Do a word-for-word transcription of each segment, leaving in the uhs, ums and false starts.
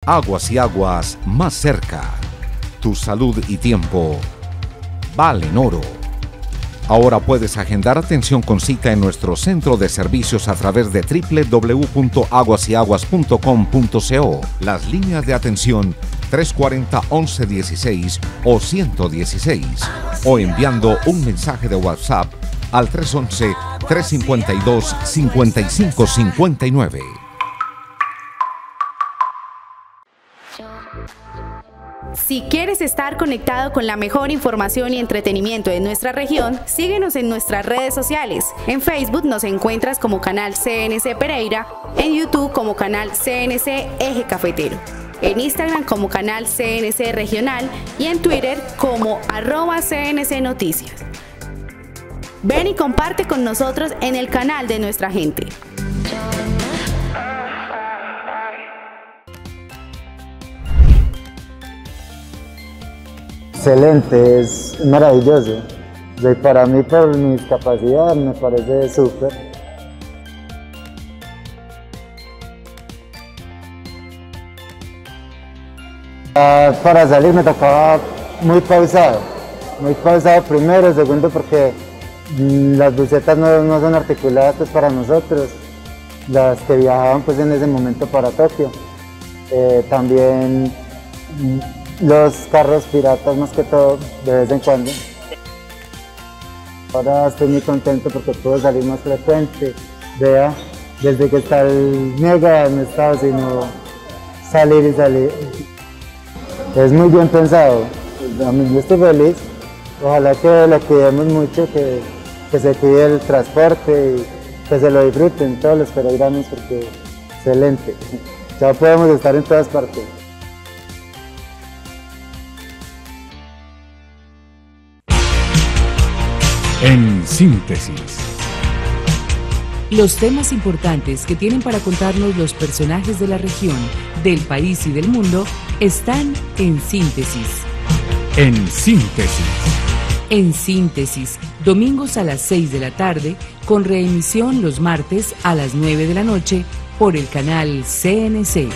Aguas y Aguas más cerca. Tu salud y tiempo valen oro. Ahora puedes agendar atención con cita en nuestro centro de servicios a través de doble u doble u doble u punto aguas y aguas punto com punto co. Las líneas de atención tres cuatro cero, once dieciséis o ciento dieciséis o enviando un mensaje de WhatsApp al tres once, tres cincuenta y dos, cincuenta y cinco cincuenta y nueve. Si quieres estar conectado con la mejor información y entretenimiento de nuestra región, síguenos en nuestras redes sociales. En Facebook nos encuentras como canal C N C Pereira, en YouTube como canal C N C Eje Cafetero, en Instagram como canal C N C Regional y en Twitter como arroba C N C Noticias. Ven y comparte con nosotros en el canal de nuestra gente. Excelente, es maravilloso. Y para mí, por mis capacidades, me parece súper. Para salir me tocaba muy pausado, muy pausado primero, segundo porque las bucetas no, no son articuladas pues, para nosotros, las que viajaban pues, en ese momento para Tokio. Eh, también los carros piratas más que todo, de vez en cuando. Ahora estoy muy contento porque puedo salir más frecuente. Vea, desde que está el Mega no he estado sino salir y salir. Es muy bien pensado. A mí yo estoy feliz. Ojalá que lo cuidemos mucho, que, que se cuide el transporte y que se lo disfruten todos los peregrinos porque excelente. Ya podemos estar en todas partes. En síntesis. Los temas importantes que tienen para contarnos los personajes de la región, del país y del mundo están en síntesis. En síntesis. En síntesis, domingos a las seis de la tarde, con reemisión los martes a las nueve de la noche por el canal C N C.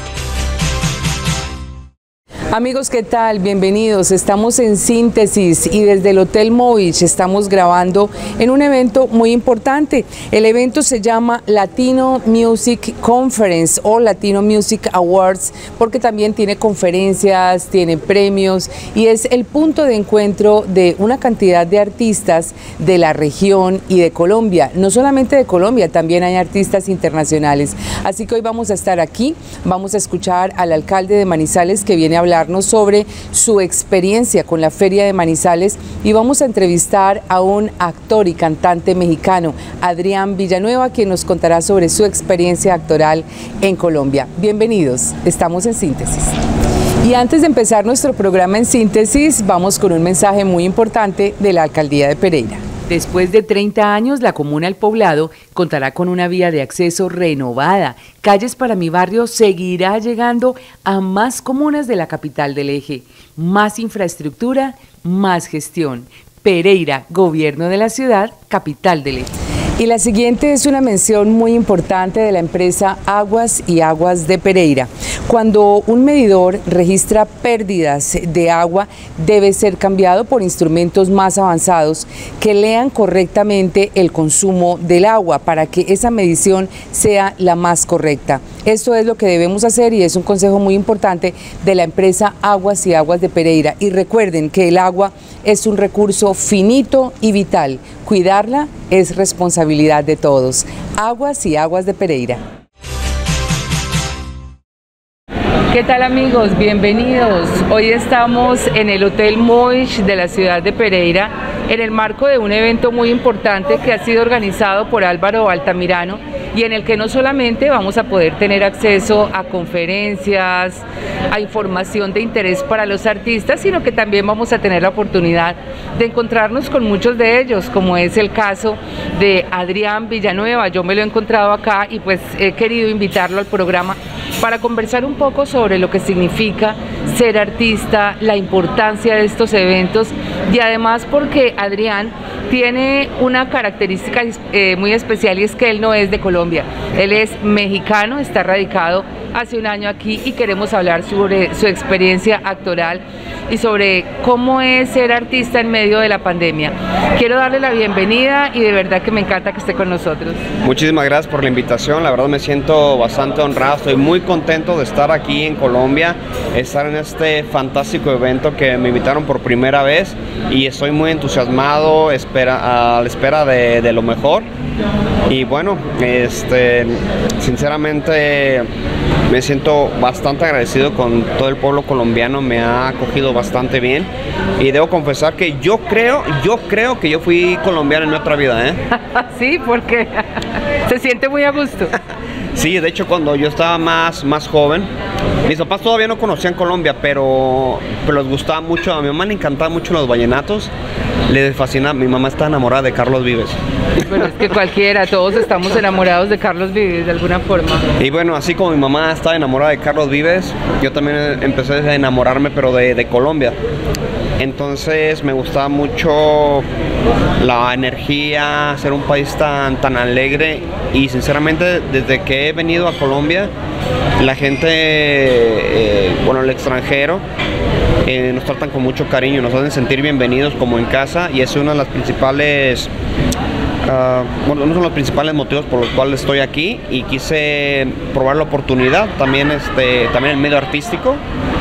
Amigos, ¿qué tal? Bienvenidos. Estamos en Síntesis y desde el Hotel Movich estamos grabando en un evento muy importante. El evento se llama Latino Music Conference o Latino Music Awards porque también tiene conferencias, tiene premios y es el punto de encuentro de una cantidad de artistas de la región y de Colombia. No solamente de Colombia, también hay artistas internacionales. Así que hoy vamos a estar aquí, vamos a escuchar al alcalde de Manizales que viene a hablar sobre su experiencia con la Feria de Manizales y vamos a entrevistar a un actor y cantante mexicano, Adrián Villanueva, quien nos contará sobre su experiencia actoral en Colombia. Bienvenidos, estamos en Síntesis. Y antes de empezar nuestro programa en Síntesis, vamos con un mensaje muy importante de la Alcaldía de Pereira. Después de treinta años, la comuna El Poblado contará con una vía de acceso renovada. Calles para mi barrio seguirá llegando a más comunas de la capital del eje. Más infraestructura, más gestión. Pereira, gobierno de la ciudad, capital del eje. Y la siguiente es una mención muy importante de la empresa Aguas y Aguas de Pereira. Cuando un medidor registra pérdidas de agua, debe ser cambiado por instrumentos más avanzados que lean correctamente el consumo del agua para que esa medición sea la más correcta. Esto es lo que debemos hacer y es un consejo muy importante de la empresa Aguas y Aguas de Pereira. Y recuerden que el agua es un recurso finito y vital. Cuidarla es responsabilidad de todos. Aguas y Aguas de Pereira. ¿Qué tal, amigos? Bienvenidos. Hoy estamos en el Hotel Movich de la ciudad de Pereira en el marco de un evento muy importante que ha sido organizado por Álvaro Altamirano y en el que no solamente vamos a poder tener acceso a conferencias, a información de interés para los artistas, sino que también vamos a tener la oportunidad de encontrarnos con muchos de ellos, como es el caso de Adrián Villanueva. Yo me lo he encontrado acá y pues he querido invitarlo al programa para conversar un poco sobre lo que significa ser artista, la importancia de estos eventos y además porque Adrián tiene una característica eh, muy especial y es que él no es de Colombia, él es mexicano, está radicado hace un año aquí y queremos hablar sobre su experiencia actoral y sobre cómo es ser artista en medio de la pandemia. Quiero darle la bienvenida y de verdad que me encanta que esté con nosotros. Muchísimas gracias por la invitación, la verdad me siento bastante honrado, estoy muy contento de estar aquí en Colombia, estar en este fantástico evento que me invitaron por primera vez y estoy muy entusiasmado, espera, a la espera de, de lo mejor. Y bueno, este, sinceramente me siento bastante agradecido con todo el pueblo colombiano, me ha acogido bastante bien y debo confesar que yo creo, yo creo que yo fui colombiano en mi otra vida, ¿eh? Sí, porque se siente muy a gusto. Sí, de hecho cuando yo estaba más, más joven, mis papás todavía no conocían Colombia, pero, pero les gustaba mucho, a mi mamá le encantaban mucho los vallenatos, le fascina, mi mamá está enamorada de Carlos Vives. Bueno, es que cualquiera, todos estamos enamorados de Carlos Vives de alguna forma. Y bueno, así como mi mamá estaba enamorada de Carlos Vives, yo también empecé a enamorarme, pero de, de Colombia. Entonces me gustaba mucho la energía, ser un país tan, tan alegre y sinceramente desde que he venido a Colombia, la gente, eh, bueno, el extranjero, eh, nos tratan con mucho cariño, nos hacen sentir bienvenidos como en casa y es una de las principales... Uh, bueno, uno de los principales motivos por los cuales estoy aquí y quise probar la oportunidad, también, este, también el medio artístico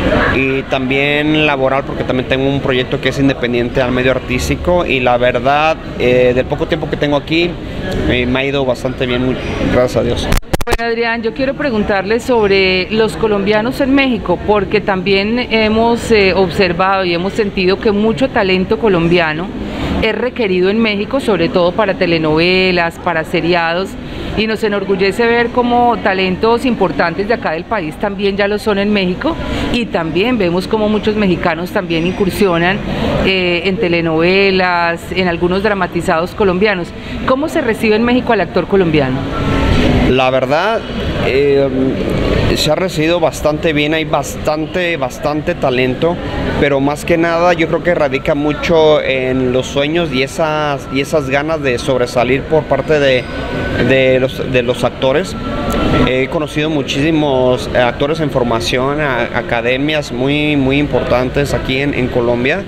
y también laboral porque también tengo un proyecto que es independiente al medio artístico y la verdad, eh, del poco tiempo que tengo aquí, eh, me ha ido bastante bien, muy, gracias a Dios. Bueno, Adrián, yo quiero preguntarle sobre los colombianos en México, porque también hemos eh, observado y hemos sentido que mucho talento colombiano es requerido en México, sobre todo para telenovelas, para seriados, y nos enorgullece ver cómo talentos importantes de acá del país también ya lo son en México, y también vemos cómo muchos mexicanos también incursionan eh, en telenovelas, en algunos dramatizados colombianos. ¿Cómo se recibe en México al actor colombiano? La verdad, eh, se ha recibido bastante bien, hay bastante, bastante talento, pero más que nada yo creo que radica mucho en los sueños y esas, y esas ganas de sobresalir por parte de, de, los, de los actores. He conocido muchísimos actores en formación, a, academias muy, muy importantes aquí en, en Colombia.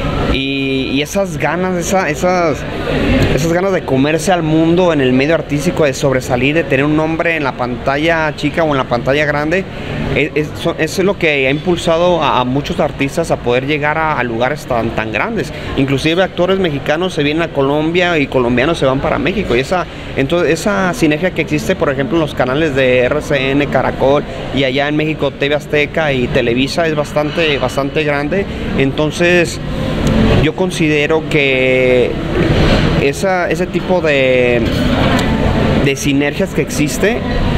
Y, y esas ganas, esa, esas, esas ganas de comerse al mundo en el medio artístico, de sobresalir, de tener un nombre en la pantalla chica o en la pantalla grande, es, es, eso es lo que ha impulsado a, a muchos artistas a poder llegar a, a lugares tan, tan grandes. Inclusive actores mexicanos se vienen a Colombia y colombianos se van para México. Y esa, entonces, esa sinergia que existe, por ejemplo, en los canales de R C N, Caracol y allá en México T V Azteca y Televisa es bastante, bastante grande. Entonces yo considero que esa, ese tipo de, de sinergias que existe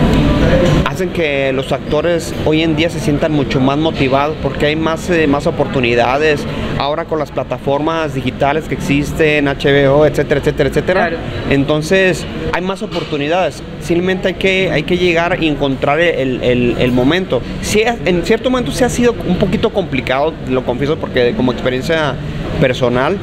hacen que los actores hoy en día se sientan mucho más motivados porque hay más, eh, más oportunidades ahora con las plataformas digitales que existen, H B O, etcétera, etcétera, etcétera. Claro. Entonces hay más oportunidades, simplemente hay que, hay que llegar y encontrar el, el, el momento. Sí, en cierto momento sí ha sido un poquito complicado, lo confieso, porque como experiencia personal,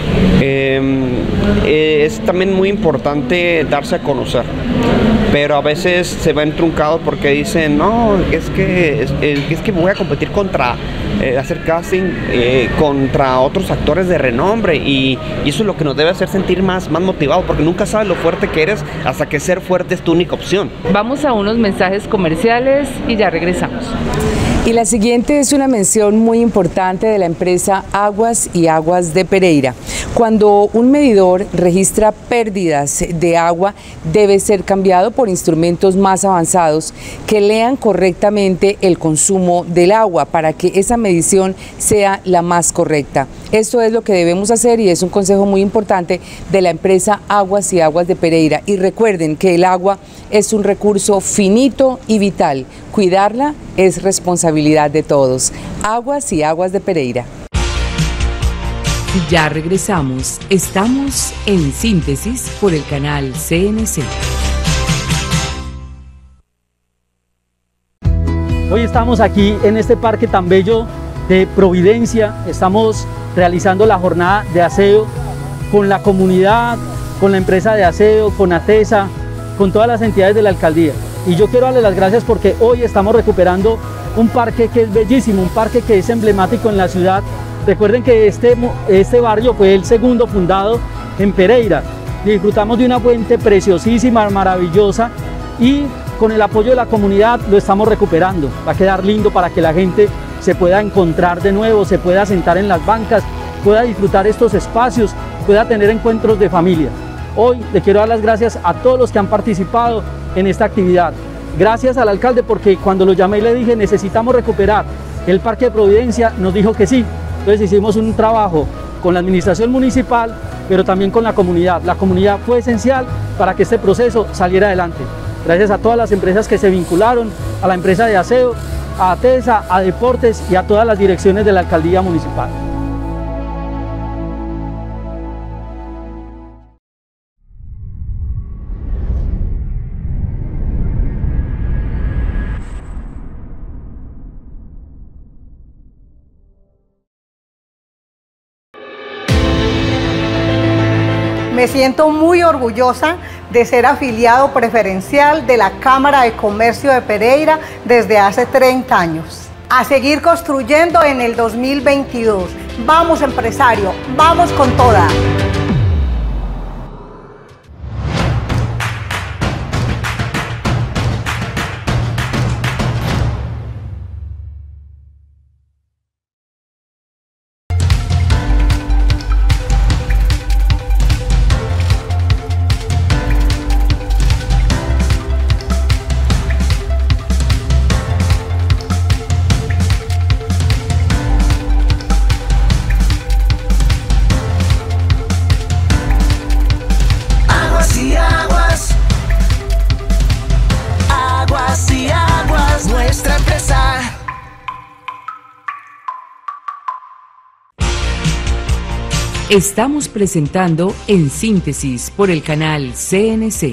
eh, eh, es también muy importante darse a conocer, pero a veces se va entruncado porque dicen, no, es que, es, es que voy a competir contra, eh, hacer casting eh, contra otros actores de renombre y, y eso es lo que nos debe hacer sentir más, más motivados, porque nunca sabes lo fuerte que eres hasta que ser fuerte es tu única opción. Vamos a unos mensajes comerciales y ya regresamos. Y la siguiente es una mención muy importante de la empresa Aguas y Aguas de Pereira. Cuando un medidor registra pérdidas de agua, debe ser cambiado por instrumentos más avanzados que lean correctamente el consumo del agua para que esa medición sea la más correcta. Esto es lo que debemos hacer y es un consejo muy importante de la empresa Aguas y Aguas de Pereira. Y recuerden que el agua es un recurso finito y vital. Cuidarla es responsabilidad de todos. Aguas y Aguas de Pereira. Ya regresamos. Estamos en Síntesis por el canal C N C. Hoy estamos aquí en este parque tan bello de Providencia. Estamos realizando la jornada de aseo con la comunidad, con la empresa de aseo, con ATESA, con todas las entidades de la alcaldía. Y yo quiero darle las gracias porque hoy estamos recuperando un parque que es bellísimo, un parque que es emblemático en la ciudad. Recuerden que este, este barrio fue el segundo fundado en Pereira. Disfrutamos de una fuente preciosísima, maravillosa, y con el apoyo de la comunidad lo estamos recuperando. Va a quedar lindo para que la gente se pueda encontrar de nuevo, se pueda sentar en las bancas, pueda disfrutar estos espacios, pueda tener encuentros de familia. Hoy le quiero dar las gracias a todos los que han participado en esta actividad. Gracias al alcalde, porque cuando lo llamé y le dije necesitamos recuperar el Parque de Providencia, nos dijo que sí. Entonces hicimos un trabajo con la administración municipal, pero también con la comunidad. La comunidad fue esencial para que este proceso saliera adelante. Gracias a todas las empresas que se vincularon, a la empresa de aseo, a ATESA, a Deportes y a todas las direcciones de la alcaldía municipal. Me siento muy orgullosa de ser afiliado preferencial de la Cámara de Comercio de Pereira desde hace treinta años. A seguir construyendo en el dos mil veintidós. Vamos, empresario, vamos con toda. Estamos presentando En Síntesis por el canal C N C.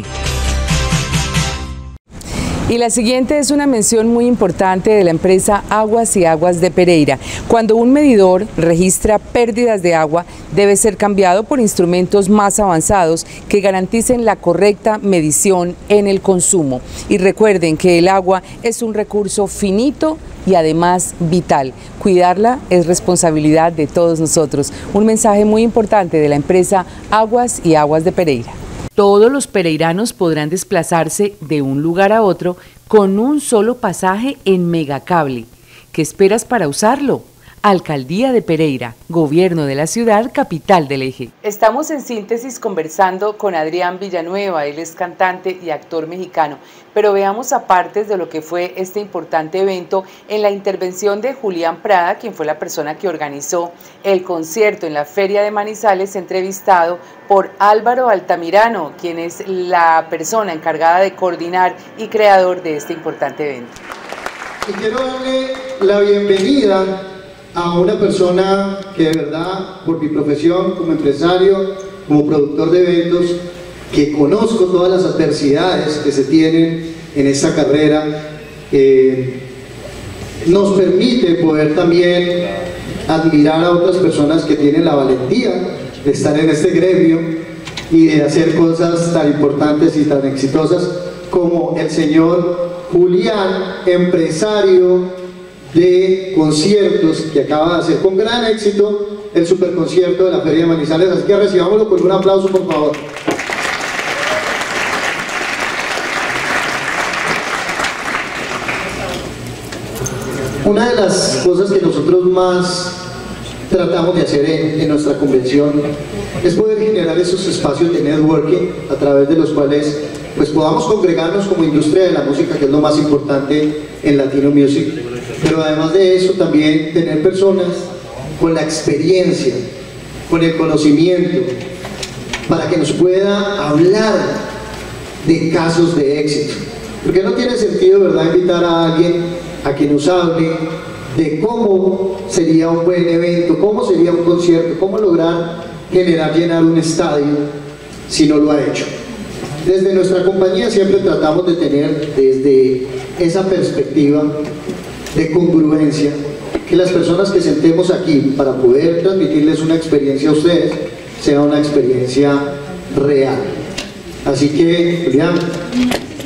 Y la siguiente es una mención muy importante de la empresa Aguas y Aguas de Pereira. Cuando un medidor registra pérdidas de agua, debe ser cambiado por instrumentos más avanzados que garanticen la correcta medición en el consumo. Y recuerden que el agua es un recurso finito y además vital. Cuidarla es responsabilidad de todos nosotros. Un mensaje muy importante de la empresa Aguas y Aguas de Pereira. Todos los pereiranos podrán desplazarse de un lugar a otro con un solo pasaje en Megacable. ¿Qué esperas para usarlo? Alcaldía de Pereira, Gobierno de la Ciudad, Capital del Eje. Estamos en Síntesis conversando con Adrián Villanueva, él es cantante y actor mexicano, pero veamos apartes de lo que fue este importante evento en la intervención de Julián Prada, quien fue la persona que organizó el concierto en la Feria de Manizales, entrevistado por Álvaro Altamirano, quien es la persona encargada de coordinar y creador de este importante evento. Y quiero darle la bienvenida a una persona que de verdad, por mi profesión como empresario, como productor de eventos, que conozco todas las adversidades que se tienen en esta carrera, eh, nos permite poder también admirar a otras personas que tienen la valentía de estar en este gremio y de hacer cosas tan importantes y tan exitosas como el señor Julián, empresario de conciertos, que acaba de hacer con gran éxito el superconcierto de la Feria de Manizales. Así que recibámoslo con un aplauso, por favor. Una de las cosas que nosotros más tratamos de hacer en, en nuestra convención es poder generar esos espacios de networking a través de los cuales pues podamos congregarnos como industria de la música, que es lo más importante en Latino Music, pero además de eso también tener personas con la experiencia, con el conocimiento, para que nos pueda hablar de casos de éxito, porque no tiene sentido, ¿verdad?, invitar a alguien a que nos hable de cómo sería un buen evento, cómo sería un concierto, cómo lograr generar, llenar un estadio si no lo ha hecho. Desde nuestra compañía siempre tratamos de tener desde esa perspectiva de congruencia, que las personas que sentemos aquí para poder transmitirles una experiencia a ustedes sea una experiencia real. Así que, Julián,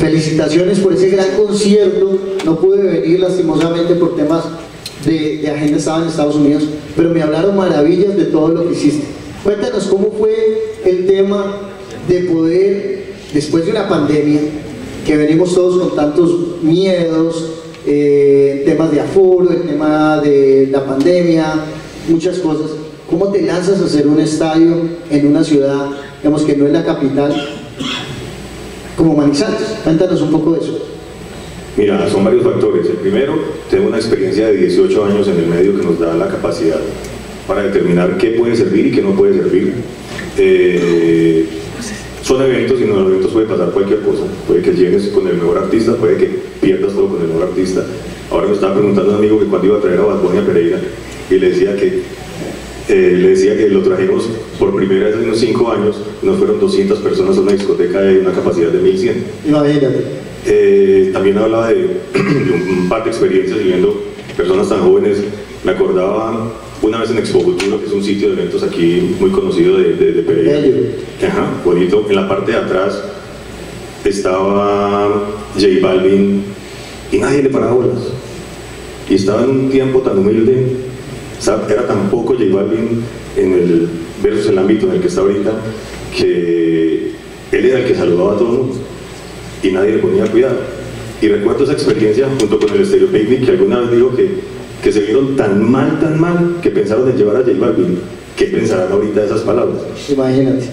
felicitaciones por ese gran concierto. No pude venir lastimosamente por temas de, de agenda, estaba en Estados Unidos, pero me hablaron maravillas de todo lo que hiciste. Cuéntanos cómo fue el tema de poder, después de una pandemia, que venimos todos con tantos miedos, eh, temas de aforo, el tema de la pandemia, muchas cosas. ¿Cómo te lanzas a hacer un estadio en una ciudad, digamos que no es la capital, como Manizales? Cuéntanos un poco de eso. Mira, son varios factores. El primero, tengo una experiencia de dieciocho años en el medio que nos da la capacidad para determinar qué puede servir y qué no puede servir. Eh, son eventos y en los eventos puede pasar cualquier cosa. Puede que llegues con el mejor artista, puede que pierdas todo con el mejor artista. Ahora me estaba preguntando un amigo que cuando iba a traer a Bad Bunny a Pereira, y le decía que eh, le decía que lo trajimos por primera vez en unos cinco años, nos fueron doscientas personas a una discoteca de una capacidad de mil cien. Imagínate. Eh, también hablaba de, de un par de experiencias y viendo personas tan jóvenes. Me acordaba una vez en Expo Futuro, que es un sitio de eventos aquí muy conocido de, de, de Pereira. Ajá, bonito. En la parte de atrás estaba J Balvin y nadie le paraba bolas. Y estaba en un tiempo tan humilde, era tan poco J Balvin en el, versus el ámbito en el que está ahorita, que él era el que saludaba a todo el mundo y nadie le ponía cuidado. Y recuerdo esa experiencia junto con el Stereo Picnic, que alguna vez dijo que, que se vieron tan mal, tan mal, que pensaron en llevar a J Balvin. ¿Qué pensarán ahorita de esas palabras? Imagínate.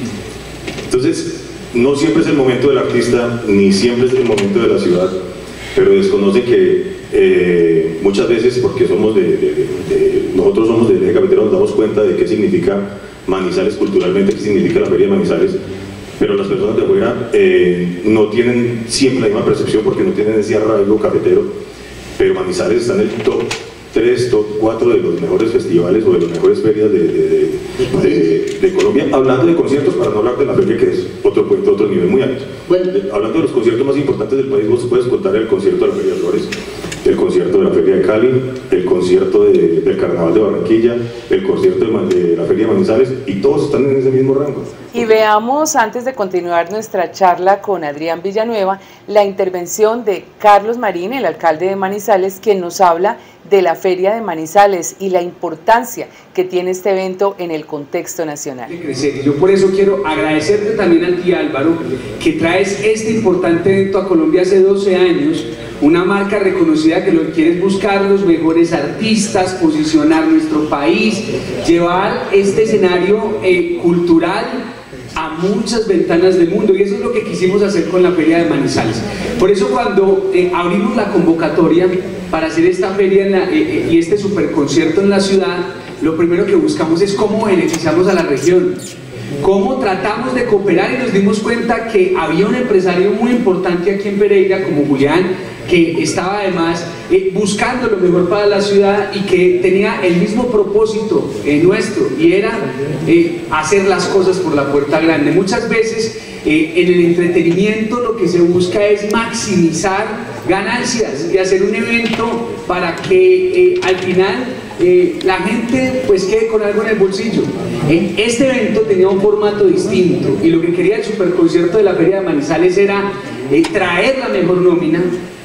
Entonces, no siempre es el momento del artista, ni siempre es el momento de la ciudad, pero desconoce que eh, muchas veces, porque somos de, de, de, de nosotros somos del eje cafetero, nos damos cuenta de qué significa Manizales culturalmente, qué significa la Feria de Manizales, pero las personas de afuera eh, no tienen siempre la misma percepción porque no tienen ese arraigo cafetero. Pero Manizales está en el top tres, top cuatro de los mejores festivales o de las mejores ferias de, de, de, de, de Colombia, hablando de conciertos, para no hablar de la feria, que es otro, otro nivel muy alto. Bueno, hablando de los conciertos más importantes del país, vos puedes contar el concierto de la Feria de Flores, el concierto de la Feria de Cali, el concierto de, del Carnaval de Barranquilla, el concierto de, de la Feria de Manizales, y todos están en ese mismo rango. Y veamos, antes de continuar nuestra charla con Adrián Villanueva, la intervención de Carlos Marín, el alcalde de Manizales, quien nos habla de la Feria de Manizales y la importancia que tiene este evento en el contexto nacional. Yo por eso quiero agradecerte también a ti, Álvaro, que traes este importante evento a Colombia hace doce años, una marca reconocida que lo que quiere es buscar los mejores artistas, posicionar nuestro país, llevar este escenario eh, cultural a muchas ventanas del mundo, y eso es lo que quisimos hacer con la Feria de Manizales. Por eso cuando eh, abrimos la convocatoria para hacer esta feria en la, eh, y este superconcierto en la ciudad, lo primero que buscamos es cómo beneficiamos a la región, cómo tratamos de cooperar, y nos dimos cuenta que había un empresario muy importante aquí en Pereira como Julián, que estaba además eh, buscando lo mejor para la ciudad y que tenía el mismo propósito eh, nuestro, y era eh, hacer las cosas por la puerta grande. Muchas veces eh, en el entretenimiento lo que se busca es maximizar ganancias y hacer un evento para que eh, al final eh, la gente pues quede con algo en el bolsillo. Eh, este evento tenía un formato distinto, y lo que quería el superconcierto de la Feria de Manizales era eh, traer la mejor nómina,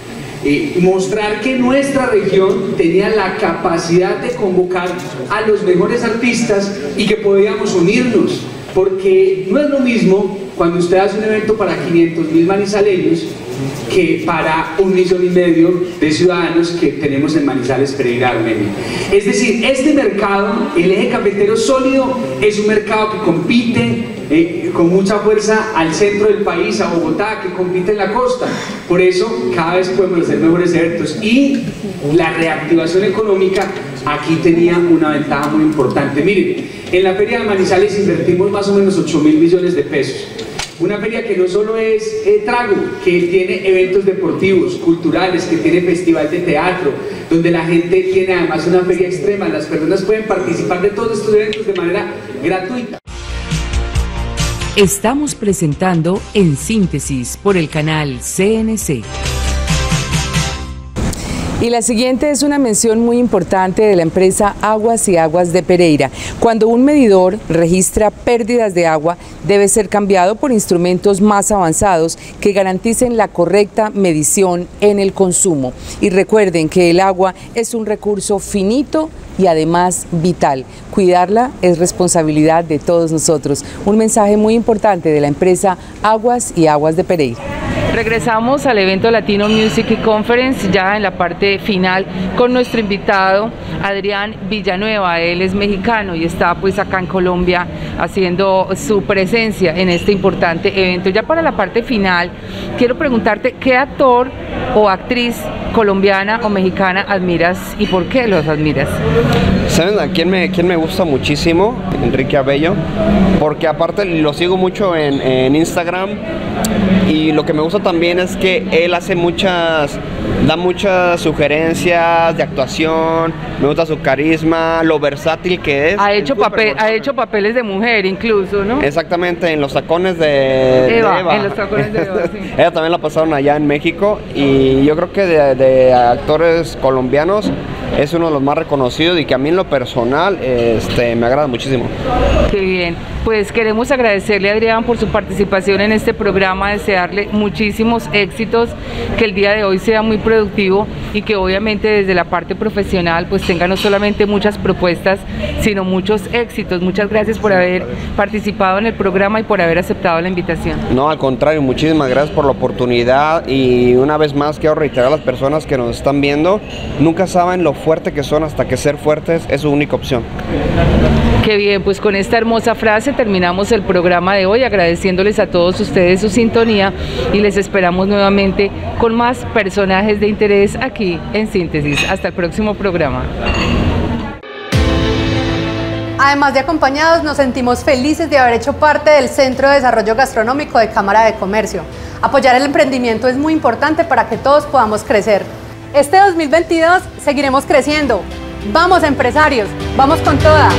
Eh, mostrar que nuestra región tenía la capacidad de convocar a los mejores artistas y que podíamos unirnos, porque no es lo mismo cuando usted hace un evento para quinientos mil manizaleños que para un millón y medio de ciudadanos que tenemos en Manizales, Pereira, Armenia. Es decir, este mercado, el eje cafetero sólido, es un mercado que compite eh, con mucha fuerza al centro del país, a Bogotá, que compite en la costa. Por eso cada vez podemos hacer mejores eventos, y la reactivación económica aquí tenía una ventaja muy importante. Miren, en la Feria de Manizales invertimos más o menos ocho mil millones de pesos. Una feria que no solo es eh, trago, que tiene eventos deportivos, culturales, que tiene festival de teatro, donde la gente tiene además una feria extrema. Las personas pueden participar de todos estos eventos de manera gratuita. Estamos presentando En Síntesis por el canal C N C. Y la siguiente es una mención muy importante de la empresa Aguas y Aguas de Pereira. Cuando un medidor registra pérdidas de agua, debe ser cambiado por instrumentos más avanzados que garanticen la correcta medición en el consumo. Y recuerden que el agua es un recurso finito y además vital. Cuidarla es responsabilidad de todos nosotros. Un mensaje muy importante de la empresa Aguas y Aguas de Pereira. Regresamos al evento Latino Music Conference ya en la parte final con nuestro invitado Adrián Villanueva. Él es mexicano y está pues acá en Colombia haciendo su presencia en este importante evento. Ya para la parte final quiero preguntarte qué actor o actriz colombiana o mexicana admiras y por qué los admiras. ¿Saben a quién me, quién me gusta muchísimo? Enrique Abello, porque aparte lo sigo mucho en, en Instagram y lo que me gusta también es que él hace muchas, da muchas sugerencias de actuación, me gusta su carisma, lo versátil que es. Ha hecho, papel, ha hecho papeles de mujer incluso, ¿no? Exactamente, en Los Tacones de Eva. De Eva. En Los Tacones de Eva, sí. Ella también la pasaron allá en México y yo creo que de, de actores colombianos es uno de los más reconocidos y que a mí en lo personal este, me agrada muchísimo. Qué bien, pues queremos agradecerle a Adrián por su participación en este programa, desearle muchísimos éxitos, que el día de hoy sea muy productivo y que obviamente desde la parte profesional pues tenga no solamente muchas propuestas, sino muchos éxitos. Muchas gracias por haber participado en el programa y por haber aceptado la invitación. No, al contrario, muchísimas gracias por la oportunidad y una vez más quiero reiterar a las personas que nos están viendo, nunca saben lo fuerte que son hasta que ser fuertes es su única opción. Qué bien, pues con esta hermosa frase terminamos el programa de hoy, agradeciéndoles a todos ustedes su sintonía y les esperamos nuevamente con más personajes de interés aquí en Síntesis. Hasta el próximo programa. Además de acompañados, nos sentimos felices de haber hecho parte del Centro de Desarrollo Gastronómico de Cámara de Comercio. Apoyar el emprendimiento es muy importante para que todos podamos crecer. Este dos mil veintidós seguiremos creciendo. ¡Vamos, empresarios! ¡Vamos con toda!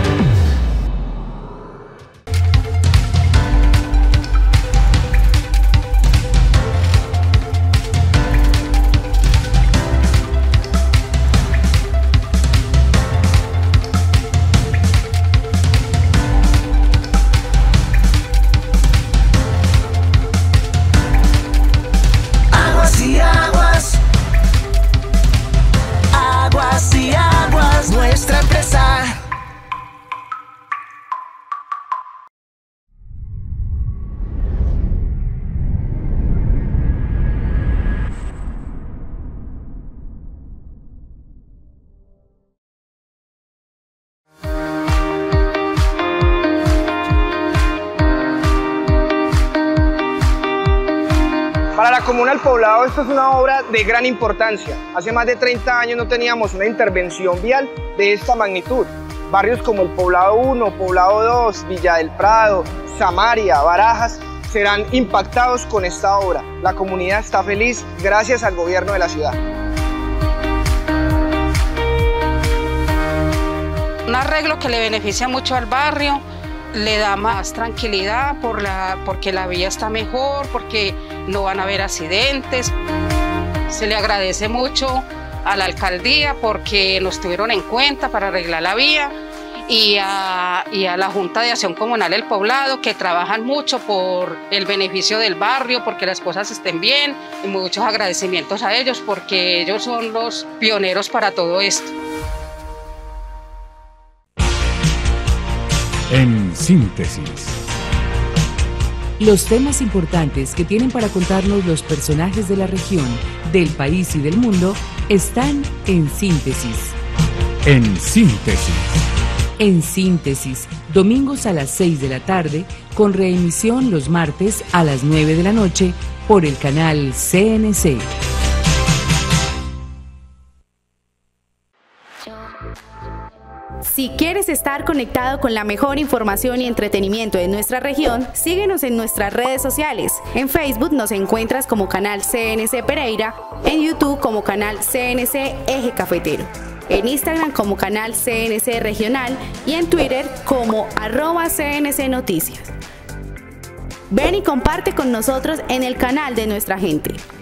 Aguas y aguas, aguas y aguas, nuestra empresa. Para la Comuna El Poblado esto es una obra de gran importancia. Hace más de treinta años no teníamos una intervención vial de esta magnitud. Barrios como El Poblado uno, Poblado dos, Villa del Prado, Samaria, Barajas serán impactados con esta obra. La comunidad está feliz gracias al gobierno de la ciudad. Un arreglo que le beneficia mucho al barrio, le da más tranquilidad por la, porque la vía está mejor, porque no van a haber accidentes. Se le agradece mucho a la alcaldía porque nos tuvieron en cuenta para arreglar la vía y a, y a la Junta de Acción Comunal del Poblado, que trabajan mucho por el beneficio del barrio, porque las cosas estén bien, y muchos agradecimientos a ellos porque ellos son los pioneros para todo esto. En Síntesis. Los temas importantes que tienen para contarnos los personajes de la región, del país y del mundo están en Síntesis. En Síntesis. En Síntesis, domingos a las seis de la tarde, con reemisión los martes a las nueve de la noche por el canal C N C. Si quieres estar conectado con la mejor información y entretenimiento de nuestra región, síguenos en nuestras redes sociales. En Facebook nos encuentras como canal C N C Pereira, en YouTube como canal C N C Eje Cafetero, en Instagram como canal C N C Regional y en Twitter como arroba C N C Noticias. Ven y comparte con nosotros en el canal de nuestra gente.